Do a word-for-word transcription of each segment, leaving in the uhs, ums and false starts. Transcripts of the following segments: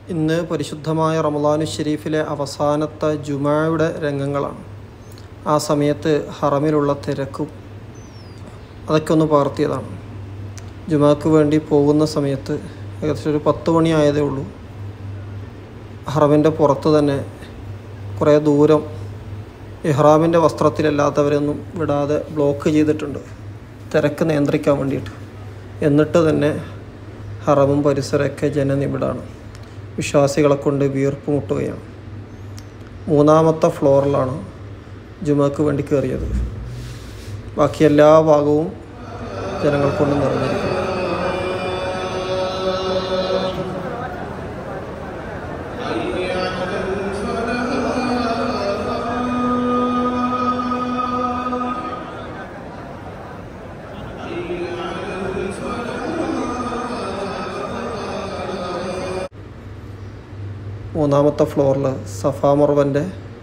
ഇന്ന് പരിശുദ്ധമായ റമളാനു ശരീഫിലെ അവസാനത്തെ ജുമായുടെ രംഗങ്ങളാണ്. ആ സമയത്ത് ഹറമിലുള്ള തിരക്കും അതൊക്കെ ഒന്ന് പകർത്തിയതാണ്. ജുമാക്ക് വേണ്ടി പോകുന്ന സമയത്ത് ഏകദേശം ഒരു പത്ത് മണി ആയതേ ഉള്ളൂ. ഹറമിൻ്റെ പുറത്ത് തന്നെ കുറേ ദൂരം ഇഹ്റാമിൻ്റെ വസ്ത്രത്തിലല്ലാത്തവരൊന്നും വിടാതെ ബ്ലോക്ക് ചെയ്തിട്ടുണ്ട്, തിരക്ക് നിയന്ത്രിക്കാൻ വേണ്ടിയിട്ട്. എന്നിട്ട് തന്നെ ഹറമും പരിസരമൊക്കെ ജനനിബിഡാണ്. വിശ്വാസികളെ കൊണ്ട് വീർപ്പ് മുട്ടുകയാണ്. മൂന്നാമത്തെ ഫ്ലോറിലാണ് ജുമാക്ക് വേണ്ടി കയറിയത്. ബാക്കി എല്ലാ ഭാഗവും ജനങ്ങൾ കൊണ്ട് നിറഞ്ഞിരിക്കുന്നു. മൂന്നാമത്തെ ഫ്ലോറിൽ സഫാ മർവൻ്റെ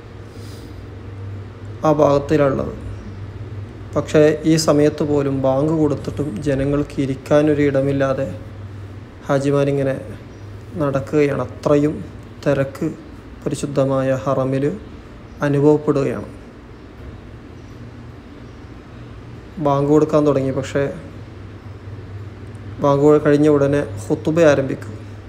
ആ ഭാഗത്തിലുള്ളത്. പക്ഷേ ഈ സമയത്ത് പോലും ബാങ്ക് കൊടുത്തിട്ടും ജനങ്ങൾക്ക് ഇരിക്കാനൊരു ഇടമില്ലാതെ ഹാജിമാരിങ്ങനെ നടക്കുകയാണ്. അത്രയും തിരക്ക് പരിശുദ്ധമായ ഹറമിൽ അനുഭവപ്പെടുകയാണ്. ബാങ്ക് കൊടുക്കാൻ തുടങ്ങി. പക്ഷേ ബാങ്ക് കഴിഞ്ഞ ഉടനെ ഖുതുബ ആരംഭിക്കും.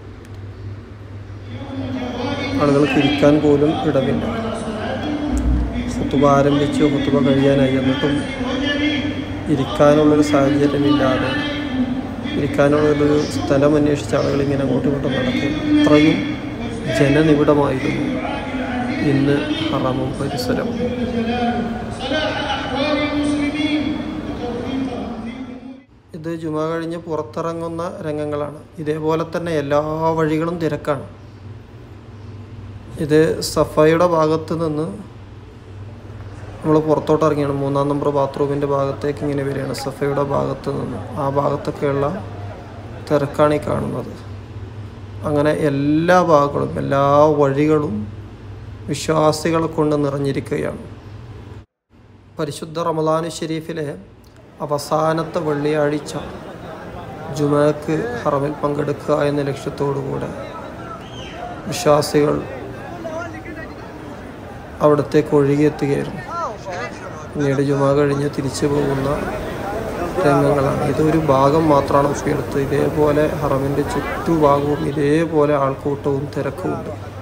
ആളുകൾക്ക് ഇരിക്കാൻ പോലും ഇടമില്ല. ഖുതുബ ആരംഭിച്ചു, ഖുതുബ കഴിയാനായി. എന്നിട്ടും ഇരിക്കാനുള്ളൊരു സാഹചര്യമില്ലാതെ, ഇരിക്കാനുള്ളൊരു സ്ഥലം അന്വേഷിച്ച ആളുകൾ ഇങ്ങനെ അങ്ങോട്ടും ഇങ്ങോട്ടും നടക്കും. അത്രയും ജനനിബിഡമായിരുന്നു ഇന്ന് ഹറമും പരിസരം. ഇത് ജുമാ കഴിഞ്ഞ് പുറത്തിറങ്ങുന്ന രംഗങ്ങളാണ്. ഇതേപോലെ തന്നെ എല്ലാ വഴികളും തിരക്കാണ്. ഇത് സഫയുടെ ഭാഗത്ത് നിന്ന് നമ്മൾ പുറത്തോട്ട് ഇറങ്ങിയാണ്. മൂന്നാം നമ്പർ ബാത്റൂമിൻ്റെ ഭാഗത്തേക്ക് ഇങ്ങനെ വരികയാണ്. സഫയുടെ ഭാഗത്ത് നിന്ന് ആ ഭാഗത്തൊക്കെയുള്ള തിരക്കാണ് ഈ കാണുന്നത്. അങ്ങനെ എല്ലാ ഭാഗങ്ങളും എല്ലാ വഴികളും വിശ്വാസികളെ കൊണ്ട് നിറഞ്ഞിരിക്കുകയാണ്. പരിശുദ്ധ റമളാനു ശരീഫിലെ അവസാനത്തെ വെള്ളിയാഴ്ച ജുമാക്ക് ഹറമിൽ പങ്കെടുക്കുക എന്ന ലക്ഷ്യത്തോടു കൂടെ വിശ്വാസികൾ അവിടത്തേക്ക് ഒഴുകിയെത്തുകയായിരുന്നു. പിന്നീട് ജുമാ കഴിഞ്ഞ് തിരിച്ചു പോകുന്ന രംഗങ്ങളാണ്. ഇതൊരു ഭാഗം മാത്രമാണ് ഒപ്പിയെടുത്തത്. ഇതേപോലെ ഹറമിൻ്റെ ചുറ്റുഭാഗവും ഇതേപോലെ ആൾക്കൂട്ടവും തിരക്കുമുണ്ട്.